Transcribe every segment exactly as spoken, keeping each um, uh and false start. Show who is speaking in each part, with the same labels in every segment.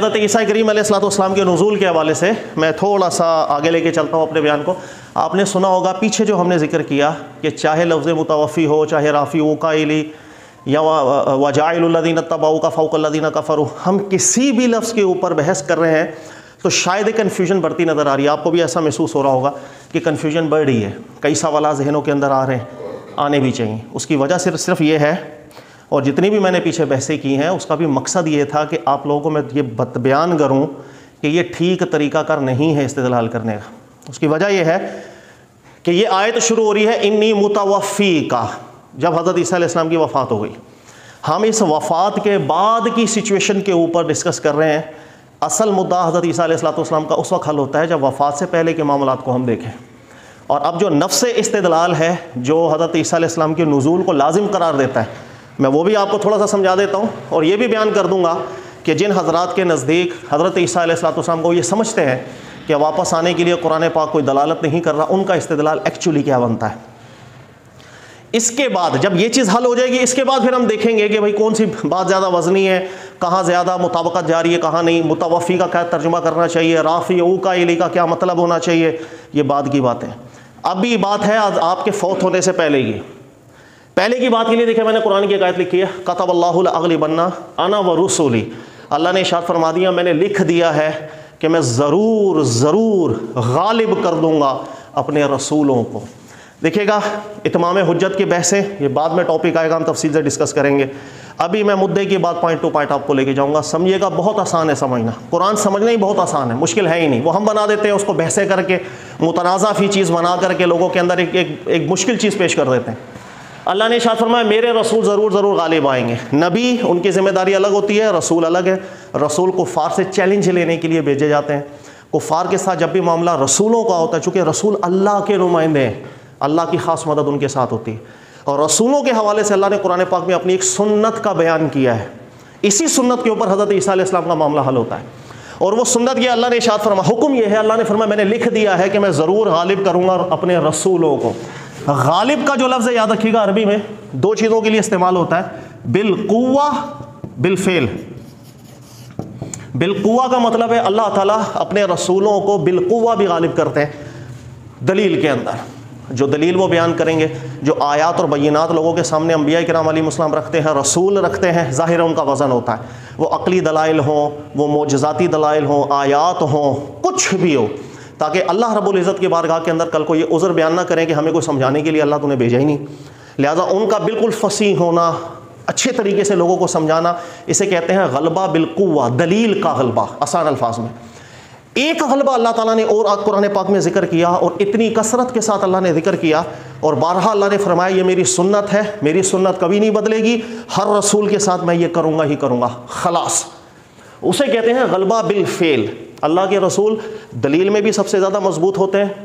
Speaker 1: हज़रत ईसा करीम अलैहिस्सलाम के नुज़ूल के हवाले से मैं थोड़ा सा आगे लेके चलता हूँ अपने बयान को। आपने सुना होगा पीछे जो हमने जिक्र किया कि चाहे लफ्ज़ मुतवफ़ी हो, चाहे राफ़ी काइली या वजाइलुल्लज़ीना तबऊ का फ़ौक़ल्लज़ीना कफ़रू, हम किसी भी लफ्ज़ के ऊपर बहस कर रहे हैं तो शायद कन्फ्यूजन बढ़ती नज़र आ रही है। आपको भी ऐसा महसूस हो रहा होगा कि कन्फ्यूजन बढ़ रही है, कई सवाल जहनों के अंदर आ रहे हैं, आने भी चाहिए। उसकी वजह सिर्फ सिर्फ ये है, और जितनी भी मैंने पीछे बहसें की हैं उसका भी मकसद ये था कि आप लोगों को मैं ये बत बयान करूँ कि ये ठीक तरीक़ाकार नहीं है इस्तेदलाल करने का। उसकी वजह यह है कि ये आयत शुरू हो रही है इन्नी मुतवफ़ी का, जब हज़रत ईसा अलैहिस्सलाम की वफ़ात हो गई। हम इस वफ़ात के बाद की सिचुएशन के ऊपर डिस्कस कर रहे हैं। असल मुद्दा हज़रत ईसा अलैहिस्सलाम का उस वक्त हल होता है जब वफ़ात से पहले के मामलात को हम देखें। और अब जो नफ्स इस्तेदलाल है जो हज़रत ईसा अलैहिस्सलाम के नुज़ूल को लाजिम करार देता है, मैं वो भी आपको थोड़ा सा समझा देता हूँ। और ये भी बयान कर दूँगा कि जिन हज़रात के नज़दीक हज़रत ईसा अलैहिस्सलाम को ये समझते हैं कि वापस आने के लिए कुरान पाक कोई दलालत नहीं कर रहा, उनका इस्तेदलाल एक्चुअली क्या बनता है। इसके बाद जब ये चीज़ हल हो जाएगी, इसके बाद फिर हम देखेंगे कि भाई कौन सी बात ज़्यादा वज़नी है, कहाँ ज़्यादा मुताबकत जा रही है, कहाँ नहीं, मुतवफ़ी का क्या तर्जुमा करना चाहिए, राफ़ी उकाइली का क्या मतलब होना चाहिए, ये बाद की बात है। अभी बात है आज आपके फौत होने से पहले की। पहले की बात के लिए देखिए मैंने कुरान की एक आयत लिखी है, कतबल्लाहु लअग़लिबन्ना अना व रुसूली। अल्लाह ने इरशाद फरमा दिया, मैंने लिख दिया है कि मैं ज़रूर ज़रूर गालिब कर दूँगा अपने रसूलों को। देखिएगा इत्माम हुज्जत की बहसें ये बाद में टॉपिक आएगा, हम तफसील से डिस्कस करेंगे। अभी मैं मुद्दे की बात पॉइंट टू पॉइंट आपको लेके जाऊँगा। समझिएगा, बहुत आसान है समझना, कुरान समझना ही बहुत आसान है, मुश्किल है ही नहीं। वो हम बना देते हैं उसको बहसें करके, मुतनाज़ा फ़ी चीज़ बना करके लोगों के अंदर एक एक, एक मुश्किल चीज़ पेश कर देते हैं। अल्लाह ने इरशाद फरमाया मेरे रसूल ज़रूर ज़रूर गालिब आएंगे। नबी उनकी ज़िम्मेदारी अलग होती है, रसूल अलग है। रसूल कुफ़ार से चैलेंज लेने के लिए भेजे जाते हैं। कुफ़ार के साथ जब भी मामला रसूलों का होता है, चूँकि रसूल अल्लाह के नुमाइंदे हैं, अल्लाह की ख़ास मदद उनके साथ होती है। और रसूलों के हवाले से अल्लाह ने कुरान पाक में अपनी एक सुन्नत का बयान किया है। इसी सुन्नत के ऊपर हज़रत ईसा अलैहिस्सलाम का मामला हल होता है। और वो सुन्नत ये अल्लाह ने इरशाद फरमाया, हुक्म ये है, अल्लाह ने फरमाया मैंने लिख दिया है कि मैं ज़रूर गालिब करूँगा अपने रसूलों को। गालिब का जो लफ्ज़ है याद रखिएगा, अरबी में दो चीज़ों के लिए इस्तेमाल होता है, बिलकुव्वा बिलफेल। बिलकुव्वा का मतलब है अल्लाह ताला अपने रसूलों को बिलकुव्वा भी गालिब करते हैं। दलील के अंदर जो दलील वो बयान करेंगे, जो आयात और बय्यनात लोगों के सामने अंबिया किराम अलैहिमुस्सलाम रखते हैं, रसूल रखते हैं, ज़ाहिर उनका वज़न होता है। वो अक़ली दलाइल हों, वो मोजज़ाती दलाइल हों, आयात हों, कुछ भी हो, ताकि अल्लाह रब्बुल इज़्ज़त की बारगाह के अंदर कल को ये उज़्र बयान ना करें कि हमें कोई समझाने के लिए अल्लाह तूने भेजा ही नहीं। लिहाजा उनका बिल्कुल फसीह होना, अच्छे तरीके से लोगों को समझाना, इसे कहते हैं गलबा बिलकुव्वा, दलील का गलबा। आसान अल्फाज में एक गलबा अल्लाह ताला ने और कुरान पाक में ज़िक्र किया, और इतनी कसरत के साथ अल्लाह ने ज़िक्र किया, और बारहा अल्लाह ने फरमाया ये मेरी सुन्नत है, मेरी सुन्नत कभी नहीं बदलेगी, हर रसूल के साथ मैं ये करूँगा ही करूँगा, खलास। उसे कहते हैं गलबा बिल फेल। अल्लाह के रसूल दलील में भी सबसे ज़्यादा मजबूत होते हैं,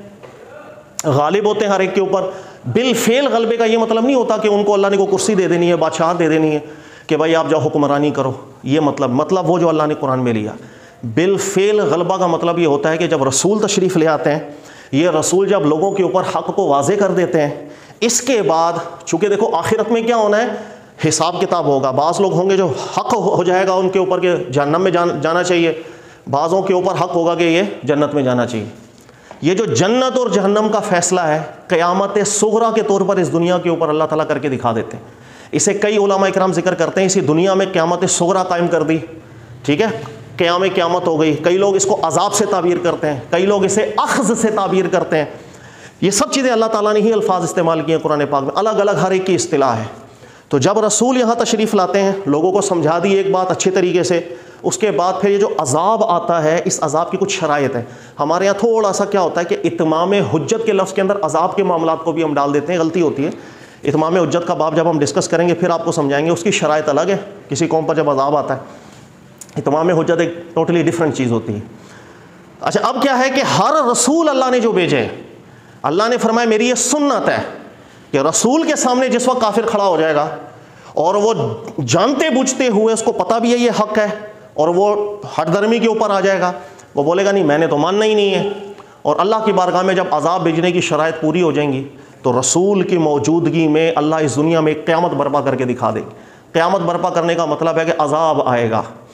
Speaker 1: गालिब होते हैं हर एक के ऊपर। बिल फेल गलबे का ये मतलब नहीं होता कि उनको अल्लाह ने को कुर्सी दे देनी है, बादशाह दे देनी है कि भाई आप जाओ हुक्मरानी करो, ये मतलब मतलब वो जो अल्लाह ने कुरान में लिया। बिल फेल गलबा का मतलब ये होता है कि जब रसूल तशरीफ़ ले आते हैं, ये रसूल जब लोगों के ऊपर हक़ को वाज़े कर देते हैं, इसके बाद चूँकि देखो आखिरत में क्या होना है, हिसाब किताब होगा। बाज़ लोग होंगे जो हक़ हो जाएगा उनके ऊपर के जहन्नम में जान, जाना चाहिए, बाज़ों के ऊपर हक़ होगा कि ये जन्नत में जाना चाहिए। ये जो जन्नत और जहन्नम का फ़ैसला है क़यामत सुग़रा के तौर पर इस दुनिया के ऊपर अल्लाह ताला करके दिखा देते हैं। इसे कई उलमा इकराम ज़िक्र करते हैं, इसी दुनिया में क़यामत सुग़रा कायम कर दी, ठीक है, क़याम क़यामत हो गई। कई लोग इसको अज़ाब से ताबीर करते हैं, कई लोग इसे अख़ज़ से ताबीर करते हैं। ये सब चीज़ें अल्लाह ताला ने ही अल्फाज इस्तेमाल किए हैं कुरान पाक में, अलग अलग हर एक की इस्तिलाह है। तो जब रसूल यहाँ तशरीफ़ लाते हैं, लोगों को समझा दी एक बात अच्छे तरीके से, उसके बाद फिर ये जो अज़ाब आता है, इस अज़ाब की कुछ शराइत है। हमारे यहाँ थोड़ा सा क्या होता है कि इत्माम हुज्जत के लफ्ज़ के अंदर अज़ाब के मामलात को भी हम डाल देते हैं, गलती होती है। इत्माम हुज्जत का बाब जब हम डिस्कस करेंगे फिर आपको समझाएंगे, उसकी शराइत अलग है। किसी कौम पर जब अज़ाब आता है, इत्माम हुज्जत एक टोटली डिफरेंट चीज़ होती है। अच्छा, अब क्या है कि हर रसूल अल्लाह ने जो भेजे, अल्लाह ने फरमाया मेरी ये सुन्नत है कि रसूल के सामने जिस वक्त काफिर खड़ा हो जाएगा और वो जानते बूझते हुए, उसको पता भी है ये हक़ है, और वो हठधर्मी के ऊपर आ जाएगा, वो बोलेगा नहीं मैंने तो मानना ही नहीं है, और अल्लाह की बारगाह में जब अज़ाब भेजने की शराइत पूरी हो जाएंगी तो रसूल की मौजूदगी में अल्लाह इस दुनिया में क़यामत बर्पा करके दिखा देगी। क़यामत बर्पा करने का मतलब है कि अज़ाब आएगा।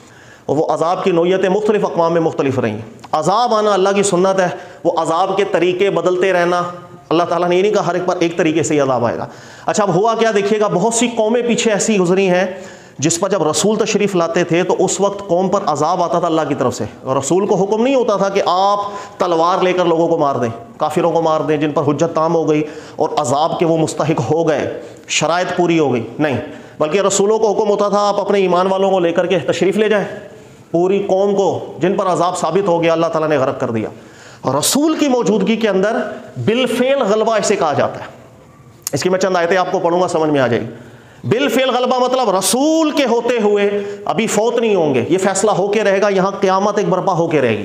Speaker 1: और वो अज़ाब की नौयतें मुख्तलिफ़ अक़वाम में मुख्तलिफ रही। अज़ाब आना अल्लाह की सुन्नत है, वो अज़ाब के तरीके बदलते रहना, अल्लाह ताला ने ये नहीं कहा हर एक पर एक तरीके से ही अज़ाब आएगा। अच्छा, अब हुआ क्या देखिएगा, बहुत सी कौमें पीछे ऐसी गुजरी हैं जिस पर जब रसूल तशरीफ़ लाते थे तो उस वक्त कौम पर अज़ाब आता था अल्लाह की तरफ से, और रसूल को हुक्म नहीं होता था कि आप तलवार लेकर लोगों को मार दें, काफिरों को मार दें जिन पर हुज्जत ताम हो गई और अज़ाब के वो मुस्तहिक हो गए, शराइत पूरी हो गई, नहीं, बल्कि रसूलों को हुक्म होता था आप अपने ईमान वालों को लेकर के तशरीफ़ ले जाएं, पूरी कौम को जिन पर अज़ाब साबित हो गया अल्लाह ताला ने गरक कर दिया। रसूल की मौजूदगी के अंदर बिलफेल गलबा इसे कहा जाता है। इसकी मैं चंद आयतें आपको पढ़ूंगा, समझ में आ जाएगी। बिलफेल गलबा मतलब रसूल के होते हुए अभी फौत नहीं होंगे, ये फैसला होके रहेगा, यहां क़यामत एक बर्पा होके रहेगी।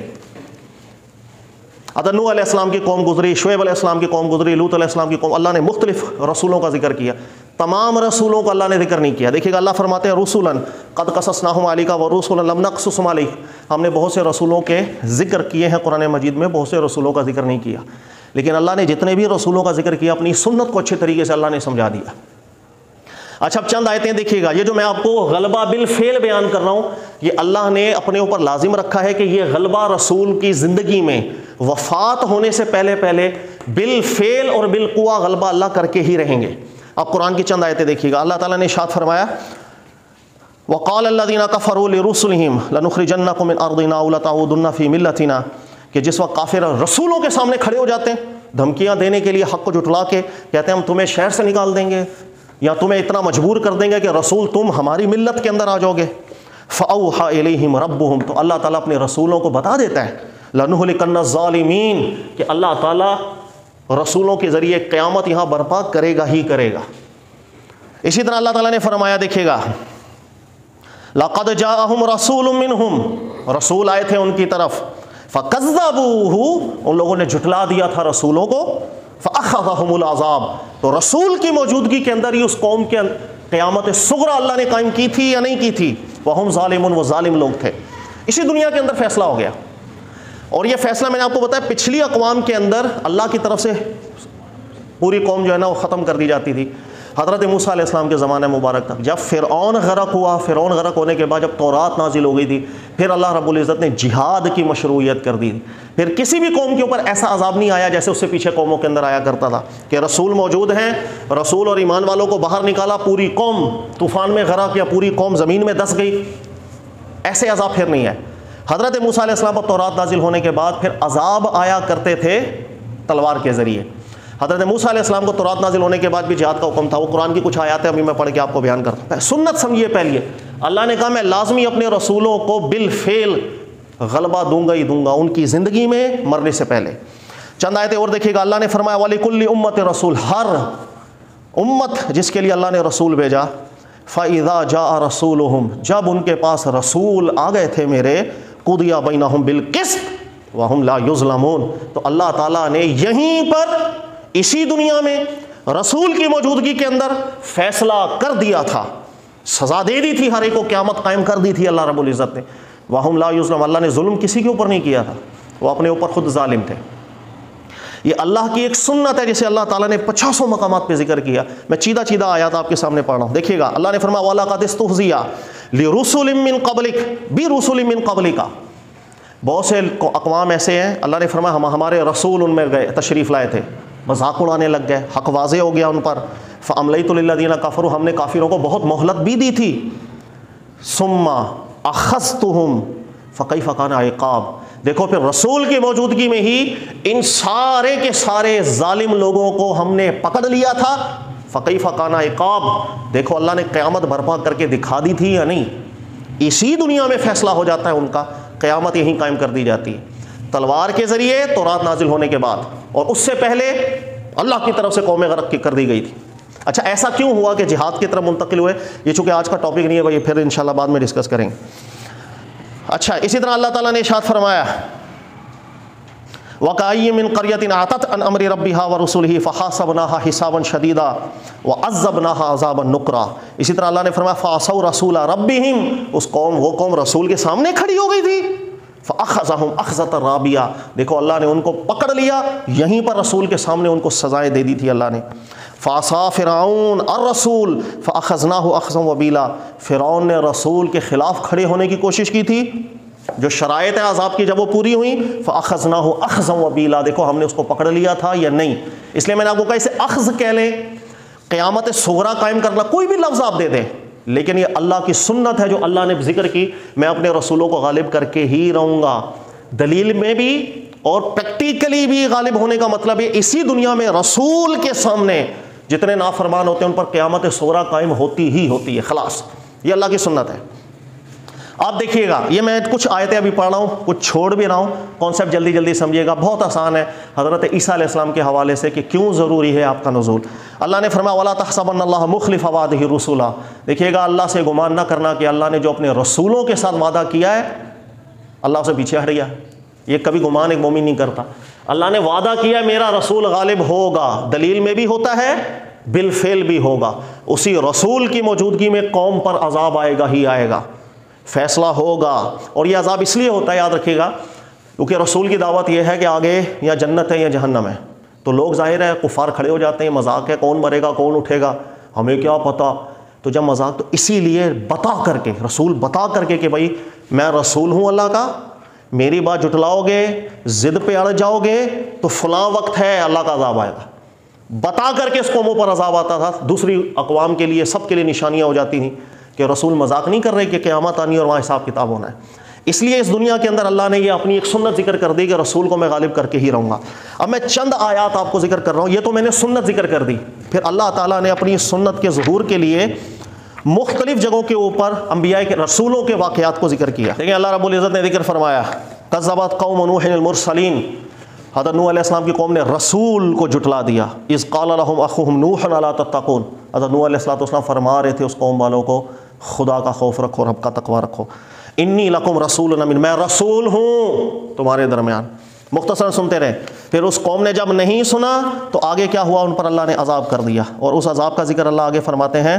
Speaker 1: अदर नूह अलैहिस्सलाम की कौम गुजरी, शुएब अलैहिस्सलाम की कौम गुजरी, लूत अलैहिस्सलाम की कौम, अल्लाह ने मुख्तलिफ रसूलों का जिक्र किया, तमाम रसूलों का अल्लाह ने जिक्र नहीं किया। देखिएगा अल्लाह फरमाते हैं रुसुलन कद कससनाहुम अलैका व रुसुलन लम नक़सुसहुम अलैक, हमने बहुत से रसूलों के जिक्र किए हैं कुरान मजीद में, बहुत से रसूलों का जिक्र नहीं किया। लेकिन अल्लाह ने जितने भी रसूलों का जिक्र किया अपनी सुन्नत को अच्छे तरीके से अल्लाह ने समझा दिया। अच्छा, अब चंद आयतें देखिएगा, ये जो मैं आपको गलबा बिल फेल बयान कर रहा हूँ, ये अल्लाह ने अपने ऊपर लाजिम रखा है कि ये गलबा रसूल की ज़िंदगी में वफ़ात होने से पहले पहले बिल फेल और बिल कुआ गलबा अल्लाह करके ही रहेंगे। अब कुरान की चंद आयतें देखिएगा, अल्लाह ताला ने इरशाद फरमाया वक़ाल अल्लज़ीना कफ़रू लिरुसुलिहिम लनुख़रिजन्नकुम मिन अर्दिना औ लतऊदुन्ना फ़ी मिल्लतिना, कि जिस वक्त काफिर रसूलों के सामने खड़े हो जाते हैं धमकियाँ देने के लिए, हक़ को जुटला के कहते हैं हम तुम्हें शहर से निकाल देंगे या तुम्हें इतना मजबूर कर देंगे कि रसूल तुम हमारी मिल्लत के अंदर आ जाओगे। फ़अौहा इलैहिम रब्बुहुम, तो अल्लाह ताला अपने रसूलों को बता देता है लनुहलिकन्ना ज़ालिमीन, कि अल्लाह ताला रसूलों के ज़रिए क़यामत यहाँ बर्पा करेगा ही करेगा। इसी तरह अल्लाह ताला ने फरमाया, देखिएगा लक़द जाअहुम रसूलुम मिनहुम, रसूल आए थे उनकी तरफ, फ़कज़्ज़बूहु, उन लोगों ने झुटला दिया था रसूलों को, फ़अख़ज़हुमुल अज़ाब, तो रसूल की मौजूदगी के अंदर ही उस कौम के क़यामत सुग़रा अल्लाह ने कायम की थी या नहीं की थी, वहुम ज़ालिमून, वो ज़ालिम लोग थे। इसी दुनिया के अंदर फैसला हो गया, और ये फैसला मैंने आपको बताया पिछली अक़वाम के अंदर अल्लाह की तरफ से पूरी कौम जो है ना वो ख़त्म कर दी जाती थी। हज़रत मूसा अलैहिस्सलाम के ज़माने मुबारक तक जब फ़िरऔन गरक हुआ, फ़िरऔन गरक होने के बाद जब तौरात नाजिल हो गई थी, फिर अल्लाह रब्बुल इज़्ज़त ने जिहाद की मशरूइयत कर दी। फिर किसी भी कौम के ऊपर ऐसा अज़ाब नहीं आया जैसे उससे पीछे कौमों के अंदर आया करता था कि रसूल मौजूद हैं, रसूल और ईमान वालों को बाहर निकाला, पूरी कौम तूफ़ान में गरक या पूरी कौम ज़मीन में धंस गई, ऐसे अज़ाब फिर नहीं है। हज़रत मूसा अलैहिस्सलाम पर तौरात नाजिल होने के बाद फिर अज़ाब आया करते थे तलवार के ज़रिए। हज़रत मूसा अलैहिस्सलाम को तौरात नाजिल होने के बाद भी जिहाद का हुक्म था। वो कुरान की कुछ आयतें अभी मैं पढ़ के आपको बयान करता हूँ। सुन्नत समझिए पहले, अल्लाह ने कहा मैं लाजमी अपने रसूलों को बिल फेल गलबा दूंगा ही दूंगा उनकी ज़िंदगी में मरने से पहले। चंद आयतें और देखिएगा, अल्लाह ने फरमाया वलिकुल्लि उम्मत रसूल, हर उम्मत जिसके लिए अल्लाह ने रसूल भेजा, फ़इज़ा जाअ रसूलुहुम, जब उनके पास रसूल आ गए थे मेरे, कुदिया बैनहुम बिल क़िस्त व हुम ला युज़लमून, तो अल्लाह ताला ने यहीं पर इसी दुनिया में रसूल की मौजूदगी के अंदर फैसला कर दिया था, सज़ा दे दी थी, हर एक को क़यामत कायम कर दी थी अल्लाह रब्बुल इज़्ज़त ने। व हुम ला युज़लमून, अल्लाह ने जुल्म किसी के ऊपर नहीं किया था, वो अपने ऊपर खुद जालिम थे। ये अल्लाह की एक सुन्नत है जिसे अल्लाह ताला ने पचासों मकामात पे जिक्र किया। मैं चीदा चीदा आयत आपके सामने पढ़ रहा हूँ। देखिएगा, अल्लाह ने फरमाया वलक़द इस्तहज़िया लिरुसुलिम मिन क़ब्लिक बिरुसुलिम मिन क़ब्लिका, बहुत से अक़वाम ऐसे हैं अल्लाह ने फरमाया हम हमारे रसूल उनमें गए तशरीफ़ लाए थे, मजाक उड़ाने लग गए, हक़ वाज़े हो गया उन पर। फ़अमलैतु लिल्लज़ीना कफ़रू, हमने काफिरों को बहुत मोहलत भी दी थी। सुम्मा अख़ज़्तुहुम फ़कैफ़ काना इक़ाब, देखो फिर रसूल की मौजूदगी में ही इन सारे के सारे जालिम लोगों को हमने पकड़ लिया था। फ़कैफ़ काना इक़ाब, देखो अल्लाह ने क़यामत बर्पा करके दिखा दी थी या नहीं। इसी दुनिया में फ़ैसला हो जाता है उनका, क़यामत यहीं कायम कर दी जाती है तलवार के ज़रिए तौरात नाजिल होने के बाद, और उससे पहले अल्लाह की तरफ से कौम गरक की कर दी गई थी। अच्छा, ऐसा क्यों हुआ कि जिहाद की तरफ मुंतकिल हुए? ये चूँकि आज का टॉपिक नहीं है भाई, फिर इंशाल्लाह बाद में डिस्कस करेंगे। अच्छा, इसी तरह अल्लाह ताला ने इरशाद फरमाया वकाय्यिम मिन क़रयतिन आतत अन अम्रि रब्बिहा व रुसुलिही फ़हासबनाहा हिसाबन शदीदा व अज़्ज़बनाहा अज़ाबन नुक्रा। इसी तरह अल्लाह ने फरमाया फ़असौ रसूला रब्बिहिम, उस कौम वो कौम रसूल के सामने खड़ी हो गई थी। फ़अख़ज़हुम अख़ज़तन राबिया, देखो अल्लाह ने उनको पकड़ लिया, यहीं पर रसूल के सामने उनको सज़ाएँ दे दी थी अल्लाह ने। फ़ासा फ़िरऔन और रसूल फ़अख़ज़नाहु अख़ज़न वबीला, फ़िरऔन ने रसूल के ख़िलाफ़ खड़े होने की कोशिश की थी, जो शराइत है अज़ाब की जब वो पूरी हुई, फ़अख़ज़नाहु अख़ज़न वबीला, देखो हमने उसको पकड़ लिया था या नहीं। इसलिए मैंने आपको कहा इसे अख़ज़ कह लें, क़यामत सुग़रा कायम करना, कोई भी लफ्ज़ आप दे दें, लेकिन ये अल्लाह की सुन्नत है जो अल्लाह ने जिक्र की, मैं अपने रसूलों को गालिब करके ही रहूँगा। दलील में भी और प्रैक्टिकली भी गालिब होने का मतलब है इसी दुनिया में रसूल के सामने जितने नाफरमान होते हैं उन पर क़यामत सुग़रा कायम होती ही होती है, खलास, ये अल्लाह की सुन्नत है। आप देखिएगा, ये मैं कुछ आयतें अभी पढ़ रहा हूँ, कुछ छोड़ भी रहा हूँ, कॉन्सेप्ट जल्दी जल्दी समझिएगा, बहुत आसान है। हज़रत ईसा अलैहिस्सलाम के हवाले से कि क्यों ज़रूरी है आपका नुज़ूल। अल्लाह ने फरमाया वला तहसबन्नल्लाह मुख़लिफ़ वअदिही रुसुला, देखिएगा अल्लाह से गुमान ना करना कि अल्लाह ने जो अपने रसूलों के साथ वादा किया है अल्लाह उसे पीछे हट गया। ये कभी गुमान एक मोमिन नहीं करता। अल्लाह ने वादा किया मेरा रसूल गालिब होगा, दलील में भी होता है, बिलफेल भी होगा। उसी रसूल की मौजूदगी में कौम पर अजाब आएगा ही आएगा, फैसला होगा। और यह अजाब इसलिए होता है, याद रखिएगा, क्योंकि रसूल की दावत यह है कि आगे या जन्नत है या जहन्नम है। तो लोग जाहिर है कुफार खड़े हो जाते हैं, मजाक है, कौन मरेगा कौन उठेगा, हमें क्या पता। तो जब मजाक, तो इसीलिए बता करके, रसूल बता करके कि भाई मैं रसूल हूँ अल्लाह का, मेरी बात जुटलाओगे, ज़िद पे अड़ जाओगे तो फलां वक्त है अल्लाह का अजाब आएगा। बता करके इस कौमों पर अजाब आता था। दूसरी अक़वाम के लिए, सब के लिए निशानियाँ हो जाती थी कि रसूल मजाक नहीं कर रहे कि क़यामत आनी और वहाँ हिसाब किताब होना है। इसलिए इस दुनिया के अंदर अल्लाह ने ये अपनी एक सुन्नत जिक्र कर दी कि रसूल को मैं गालिब करके ही रहूँगा। अब मैं चंद आयात आपको जिक्र कर रहा हूँ, ये तो मैंने सुन्नत जिक्र कर दी, फिर अल्लाह ताला ने अपनी सुन्नत के ज़ुहूर के लिए मुख्तलिफ जगहों के ऊपर अंबिया के रसूलों के वाक़यात को जिक्र किया। देखिए अल्लाह रब्बुल इज़्ज़त ने जिक्र फरमाया कज़्ज़बत कौम नूह मुरसलीन, हज़रत नूह अलैहिस्सलाम की कौम ने रसूल को जुटला दिया। इज़ क़ाल लहुम अख़ूहुम नूह अला तत्तक़ून, हज़रत नूह अलैहिस्सलाम फरमा रहे थे उस कौम वालों को खुदा का खौफ रखो, रब का तकवा रखो। इन्नी लकुम रसूलन अमीन, मैं रसूल हूँ तुम्हारे दरमियान। मुख्तसर सुनते रहे। फिर उस कौम ने जब नहीं सुना तो आगे क्या हुआ, उन पर अल्लाह ने अजाब कर दिया। और उस अजाब का जिक्र अल्लाह आगे फरमाते हैं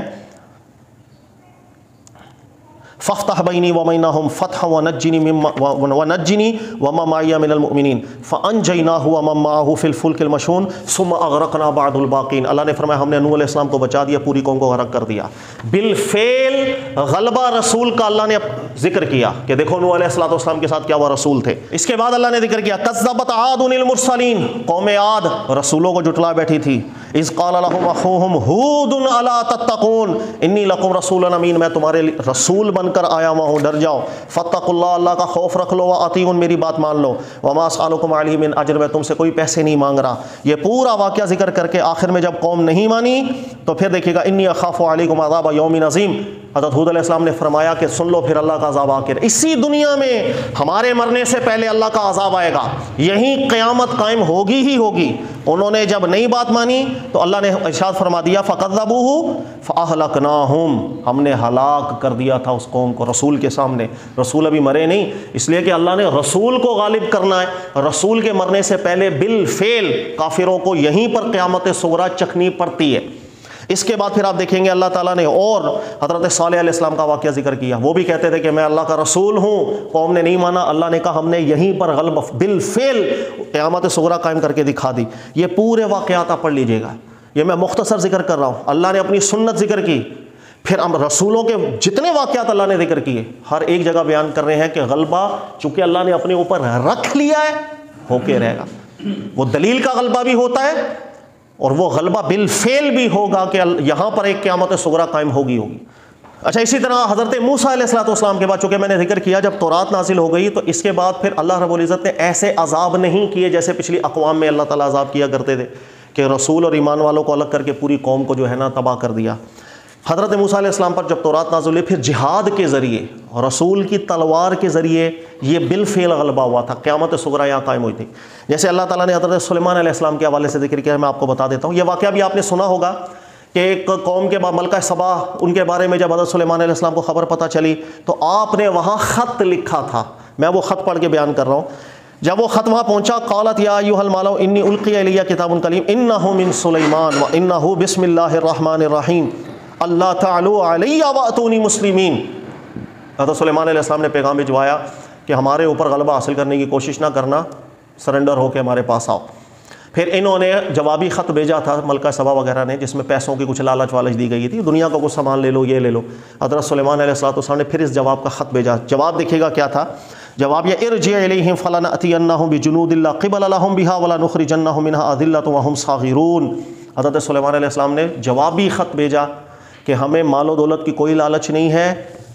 Speaker 1: फ़फ़्तह बैनी व बैनहुम फ़तहन व नज्जिनी व नज्जिनी व मा माइया मिनल मुमिनीन फ़अनजयनाहु व मन माअहु फ़िल फ़ुल्किल मशहून सुम्मा अग़रक़ना बअदुल बाक़ीन। अल्लाह ने फरमाया हमने नूह अलैहिस्सलाम को बचा दिया, पूरी कौम को गरक कर दिया। बिलफ़ेल ग़लबा रसूल का अल्लाह ने जिक्र किया कि देखो नूह अलैहिस्सलाम के साथ क्या हुआ, रसूल थे। इसके बाद अल्लाह ने जिक्र किया कज़्ज़बत आदुल मुरसलीन, कौम आद रसूलों को जुटला बैठी थी। इज़ क़ाल लहुम अख़ूहुम हूदुन अला तत्तक़ून इन्नी लकुम रसूलन अमीन, मैं तुम्हारे रसूल बनकर आया हुआ हूँ, डर जाओ। फत्तक़ुल्लाह, अल्लाह का खौफ रख लो, व अतीउन, मेरी बात मान लो। व मा असअलुकुम अलैहि मिन अज्र, मैं तुमसे कोई पैसे नहीं मांग रहा। ये पूरा वाक़या जिक्र करके आखिर में जब कौम नहीं मानी तो फिर देखिएगा इन्नी अख़ाफ़ु अलैकुम अज़ाब यौमिन अज़ीम, हज़रत हूद अलैहिस्सलाम ने फरमाया कि सुन लो फिर अल्लाह का अज़ाब आखिर इसी दुनिया में, हमारे मरने से पहले अल्लाह का अज़ाब आएगा, यहीं क़यामत कायम होगी ही होगी। उन्होंने जब नहीं बात मानी तो अल्लाह ने इरशाद फरमा दिया फ़क़ज़्ज़बूहु फ़अहलकनाहुम, हमने हलाक कर दिया था उस कौम को रसूल के सामने। रसूल अभी मरे नहीं, इसलिए कि अल्लाह ने रसूल को गालिब करना है। रसूल के मरने से पहले बिलफ़ेल काफिरों को यहीं पर क़यामत सुग़रा चखनी पड़ती है। इसके बाद फिर आप देखेंगे अल्लाह ताला ने और हज़रत सालेह अलैहिस्सलाम का वाक़या ज़िक्र किया। वो भी कहते थे कि मैं अल्लाह का रसूल हूँ, कौम ने नहीं माना। अल्लाह ने कहा हमने यहीं पर गलब बिलफ़ेल क़यामत सुग़रा कायम करके दिखा दी। ये पूरे वाक़यात आप पढ़ लीजिएगा, ये मैं मुख्तसर ज़िक्र कर रहा हूँ। अल्लाह ने अपनी सुन्नत ज़िक्र की, फिर हम रसूलों के जितने वाक़यात अल्लाह ने ज़िक्र किए हर एक जगह बयान कर रहे हैं कि गलबा चूँकि अल्लाह ने अपने ऊपर रख लिया है होके रहेगा। वो दलील का गलबा भी होता है और वो गलबा बिलफ़ेल भी होगा कि यहाँ पर एक क़यामत सुग़रा कायम होगी होगी अच्छा, इसी तरह हज़रत मूसा अलैहिस्सलाम के बाद चूँकि मैंने जिक्र किया जब तौरात नाजिल हो गई तो इसके बाद फिर अल्लाह रब्बुल इज़्ज़त ने ऐसे अज़ाब नहीं किए जैसे पिछली अक़वाम में अल्लाह ताला अज़ाब किया करते थे कि रसूल और ईमान वालों को अलग करके पूरी कौम को जो है ना तबाह कर दिया। हज़रत मूसा अलैहिस्सलाम पर जब तौरात नाज़िल हुई फिर जिहाद के ज़रिए रसूल की तलवार के ज़रिए ये बिलफ़ेल गलबा हुआ था, क़यामत सुग़रा यहाँ कायम हुई थी। जैसे अल्लाह ताला ने हज़रत सुलेमान अलैहिस्सलाम के हवाले से जिक्र किया, मैं आपको बता देता हूँ। ये वाक़या भी आपने सुना होगा कि एक कौम के मलका सबा उनके बारे में जब हज़रत सुलेमान अलैहिस्सलाम को ख़बर पता चली तो आपने वहाँ ख़त लिखा था। मैं वो ख़त पढ़ के बयान कर रहा हूँ। जब वो ख़त वहाँ पहुँचा क़ालत या अय्युहल मालऊ इन्नी उल्क़िया इलैया किताबुन करीम इन्नहु मिन सुलैमान व इन्नहु बिस्मिल्लाहिर रहमानिर रहीम अल्लाह तअलू अलैया वअतूनी मुस्लिमीन। हज़रत सुलेमान अलैहिस्सलाम ने पैगाम भिजवाया कि हमारे ऊपर गलबा हासिल करने की कोशिश ना करना, सरेंडर होकर हमारे पास आओ। फिर इन्होंने जवाबी ख़त भेजा था मलका सबा वगैरह ने, जिसमें पैसों की कुछ लालच वालच दी गई थी, दुनिया का कुछ सामान ले लो, ये ले लो। हज़रत सुलेमान अलैहिस्सलाम ने फिर इस जवाब का ख़त भेजा। जवाब देखिएगा क्या था जवाब, ये इरजी इलैहिम फलनअतियन्नहुम बिजुनूदिल्ला क़िबल लहुम बिहा वला नुख़रिजन्नहुम मिनहा अज़िल्लतन व हुम साग़िरून। हज़रत सुलेमान अलैहिस्सलाम ने जवाबी ख़त भेजा कि हमें मालो दौलत की कोई लालच नहीं है,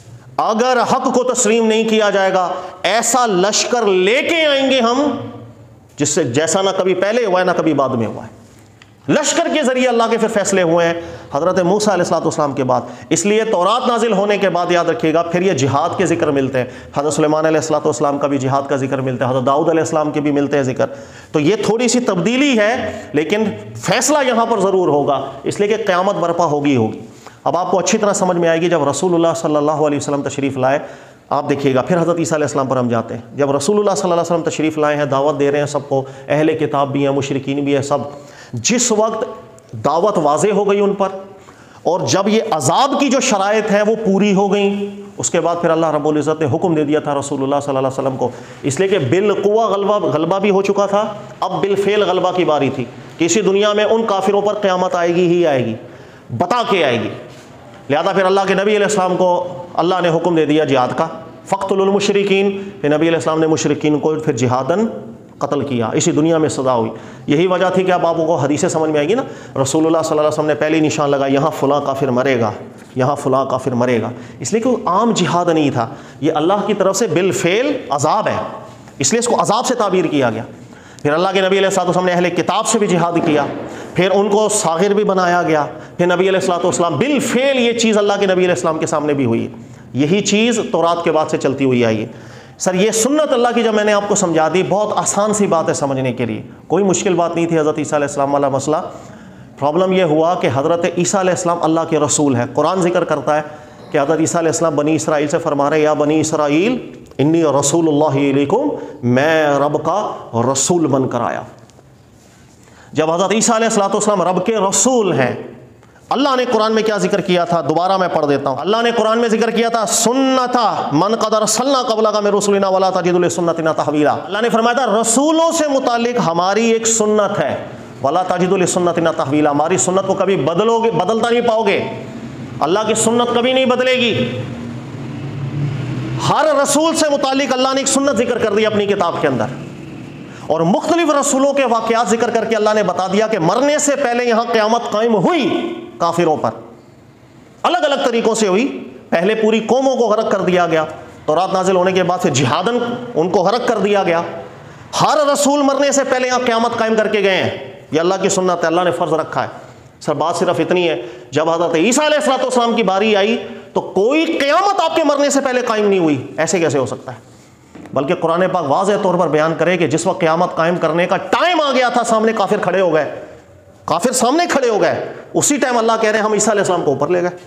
Speaker 1: अगर हक़ को तस्लीम नहीं किया जाएगा ऐसा लश्कर लेके आएंगे हम जिससे जैसा ना कभी पहले हुआ है ना कभी बाद में हुआ है। लश्कर के जरिए अल्लाह के फिर फैसले हुए हैं हज़रत मूसा अलैहिस्सलाम के बाद। इसलिए तौरात नाजिल होने के बाद याद रखिएगा फिर ये जिहाद के जिक्र मिलते हैं। हज़रत सुलेमान अलैहिस्सलाम का भी जिहाद का जिक्र मिलता है, हज़रत दाऊद अलैहिस्सलाम के भी मिलते हैं जिक्र। तो ये थोड़ी सी तब्दीली है, लेकिन फैसला यहाँ पर ज़रूर होगा, इसलिए कि क़यामत बर्पा होगी होगी। अब आपको अच्छी तरह समझ में आएगी जब रसूलुल्लाह सल्लल्लाहु अलैहि वसल्लम तशरीफ़ लाए। आप देखिएगा फिर हज़रत ईसा अलैहिस्सलाम पर हम जाते हैं। जब रसूलुल्लाह सल्लल्लाहु अलैहि वसल्लम तशरीफ़ लाए हैं, दावत दे रहे हैं सबको, अहले किताब भी हैं, मुशरिकीन भी है सब। जिस वक्त दावत वाज़े हो गई उन पर और जब ये अजाब की जो शराइत है वो पूरी हो गई, उसके बाद फिर अल्लाह रब्बुल इज़्ज़त ने हुक्म दे दिया था रसूलुल्लाह सल्लल्लाहु अलैहि वसल्लम को, इसलिए कि बिलकुवा गलबा गलबा भी हो चुका था, अब बिलफेल गलबा की बारी थी कि इसी दुनिया में उन काफिरों पर क़यामत आएगी ही आएगी, बता के आएगी। लिहाजा फिर अल्लाह के नबी अलैहिस्सलाम को अल्लाह ने हुक्म दे दिया जिहाद का, फ़क़्तुलुल मुशरिकीन। फिर नबी अलैहिस्सलाम ने मुशरिकीन को फिर जिहादन कत्ल किया, इसी दुनिया में सज़ा हुई। यही वजह थी कि अब आपको हदीसें समझ में आएगी ना, रसूलुल्लाह सल्लल्लाहु अलैहि वसल्लम ने पहले ही निशान लगा, यहाँ फ़लाँ काफिर मरेगा, यहाँ फ़लाँ काफिर मरेगा, इसलिए कि आम जिहाद नहीं था, ये अल्लाह की तरफ से बिलफेल अजाब है, इसलिए इसको अजाब से ताबीर किया गया। फिर अल्लाह के नबी अलैहिस्सलाम ने अहले किताब से भी जिहाद किया, फिर उनको सागिर भी बनाया गया, फिर नबी अलैहिस्सलाम बिलफेल ये चीज़ अल्लाह के नबी अलैहिस्सलाम के सामने भी हुई। यही चीज़ तौरात के बाद से चलती हुई आई है। सर ये सुन्नत अल्लाह की जब मैंने आपको समझा दी, बहुत आसान सी बात है समझने के लिए, कोई मुश्किल बात नहीं थी। हज़रत ईसा अलैहिस्सलाम वाला मसला, प्रॉब्लम यह हुआ कि हज़रत ईसा अलैहिस्सलाम अल्लाह के रसूल है। कुरान जिक्र करता है कि हज़रत ईसा अलैहिस्सलाम बनी इसराइल से फरमा रहे, या बनी इसराइल इन्नी रसूलुल्लाहि इलैकुम, मैं रब का रसूल बनकर आया। जब हज़रत ईसा अलैहिस्सलाम रब के रसूल हैं, अल्लाह ने कुरान में क्या जिक्र किया था, दोबारा मैं पढ़ देता हूँ। अल्लाह ने कुरान में जिक्र किया था, सुन्नता मन क़द अरसलना क़ब्लका मिन रुसुलिना वला तजिदु लिसुन्नतिना तहवीला। अल्लाह ने फरमाया था रसूलों से मुतालिक हमारी एक सुन्नत है, वला तजिदु लिसुन्नतिना तहवीला, हमारी सुन्नत को कभी बदलोगे बदलता नहीं पाओगे, अल्लाह की सुन्नत कभी नहीं बदलेगी। हर रसूल से मुतालिक अल्लाह ने एक सुन्नत जिक्र कर दी अपनी किताब के अंदर, और मुख्तलिफ रसूलों के वाक़यात जिक्र करके अल्लाह ने बता दिया कि मरने से पहले यहाँ क़यामत कायम हुई काफिरों पर, अलग अलग तरीक़ों से हुई। पहले पूरी कौमों को गरक कर दिया गया, तौरात नाजिल होने के बाद फिर जिहादन उनको गरक कर दिया गया। हर रसूल मरने से पहले यहाँ क़यामत कायम करके गए हैं, ये अल्लाह की सुन्नत है, अल्लाह ने फ़र्ज़ रखा है। सर बात सिर्फ इतनी है, जब हज़रत ईसा अलैहिस्सलाम की बारी आई तो कोई क़यामत आपके मरने से पहले कायम नहीं हुई, ऐसे कैसे हो सकता है? बल्कि कुरान पाक वाज़ेह तौर पर बयान करे कि जिस वक्त क़यामत कायम करने का टाइम आ गया था, सामने काफिर खड़े हो गए, काफिर सामने खड़े हो गए, उसी टाइम अल्लाह कह रहे हैं हम ईसा अलैहिस्सलाम को ऊपर ले गए।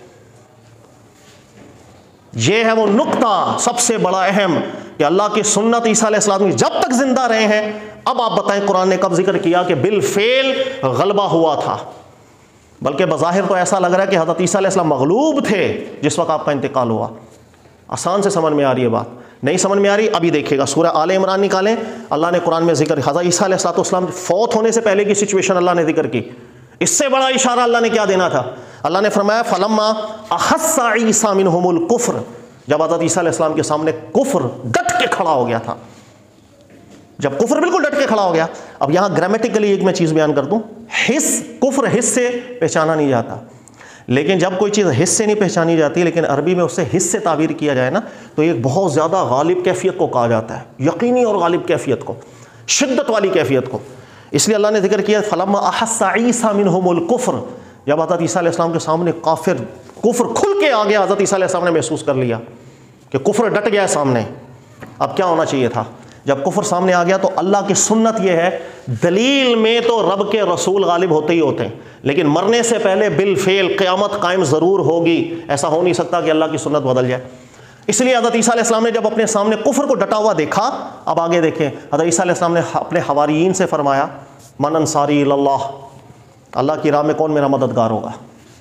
Speaker 1: ये है वो नुक्ता सबसे बड़ा अहम कि अल्लाह की सुन्नत ईसा अलैहिस्सलाम जब तक जिंदा रहे हैं। अब आप बताएं कुरान ने कब जिक्र किया कि बिलफेल गलबा हुआ था? बल्कि बज़ाहिर तो ऐसा लग रहा है कि हज़रत ईसा अलैहिस्सलाम मगलूब थे जिस वक्त आपका इंतकाल हुआ। आसान से समझ में आ रही है बात, नहीं समझ में आ रही अभी देखिएगा, सूरह आले इमरान निकालें, अल्लाह ने कुरान में जिक्र, हज़रत ईसा अलैहिस्सलाम फौत होने से पहले की सिचुएशन अल्लाह ने जिक्र की। इससे बड़ा इशारा अल्लाह ने क्या देना था? अल्लाह ने फरमाया फलम्मा अहस्सा ईसा मिनहुमुल कुफ्र, जब हज़रत ईसा अलैहिस्सलाम के सामने कुफ्र डट के खड़ा हो गया था, जब कुफ्र बिल्कुल डट के खड़ा हो गया। अब यहाँ ग्रामेटिकली एक मैं चीज़ बयान कर दूँ, हिस्स कुफ्र हिस्स से पहचाना नहीं जाता, लेकिन जब कोई चीज़ हिस्स से नहीं पहचानी जाती, लेकिन अरबी में उससे हिस्स से ताबीर किया जाए ना, तो एक बहुत ज़्यादा गालिब कैफियत को कहा जाता है, यकीनी और गालिब कैफियत को, शिद्दत वाली कैफियत को। इसलिए अल्लाह ने जिक्र किया फलम्मा अहस्सा ईसा मिनहुमुल कुफ्र, जब हज़रत ईसा अलैहिस्सलाम के सामने काफिर कुफ्र खुल के आ गया, हज़रत ईसा अलैहिस्सलाम ने महसूस कर लिया कि कुफ्र डट गया सामने। अब क्या होना चाहिए था? जब कुफ्र सामने आ गया तो अल्लाह की सुन्नत यह है, दलील में तो रब के रसूल गालिब होते ही होते हैं, लेकिन मरने से पहले बिलफेल क़यामत कायम ज़रूर होगी। ऐसा हो नहीं सकता कि अल्लाह की सुन्नत बदल जाए। इसलिए हज़रत ईसा अलैहिस्सलाम ने जब अपने सामने कुफ्र को डटा हुआ देखा, अब आगे देखें, हज़रत ईसा अलैहिस्सलाम ने अपने हवारियीन से फरमाया मन अंसारी इलल्लाह, अल्लाह की राह में कौन मेरा मददगार होगा?